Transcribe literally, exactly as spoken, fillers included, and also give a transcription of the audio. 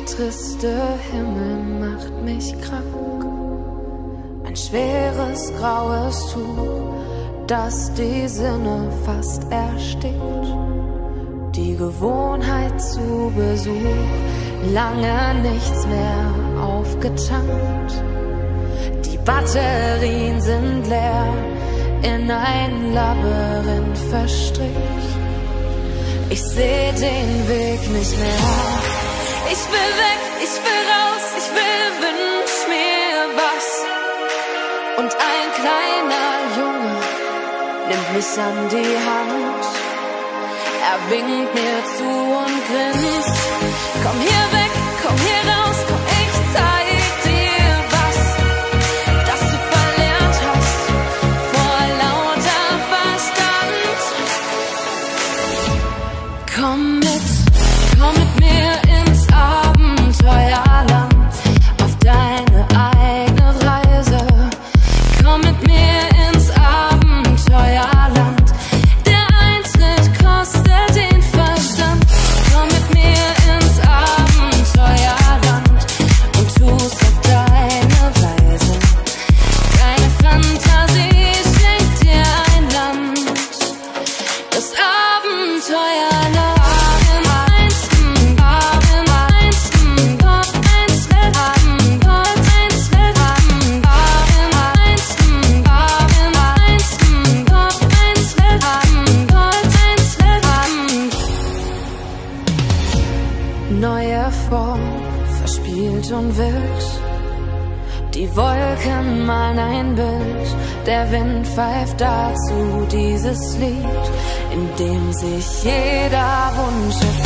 triste Himmel macht mich krank. Ein schweres graues Tuch, das die Sinne fast erstickt. Die Gewohnheit zu Besuch, lange nichts mehr aufgetankt. Die Batterien sind leer, in ein Labyrinth verstrickt. Ich seh den Weg nicht mehr. Ich will weg, ich will raus, ich will, wünsch mir was. Und ein kleiner Junge nimmt mich an die Hand. Er winkt mir zu und grinst. Komm hier weg, komm hier raus, komm, ich zeig dir was, das du verlernt hast vor lauter Verstand. Komm mit, komm mit mir ins Abenteuerland, auf deine eigene Reise. Komm mit mir ins Abenteuerland, der Eintritt kostet den Verstand. Komm mit mir ins Abenteuerland und tu's auf deine Weise. Deine Fantasie schenkt dir ein Land, das Abenteuerland. Neue Form, verspielt und wild. Die Wolken malen ein Bild, der Wind pfeift dazu dieses Lied, in dem sich jeder Wunsch erfüllt.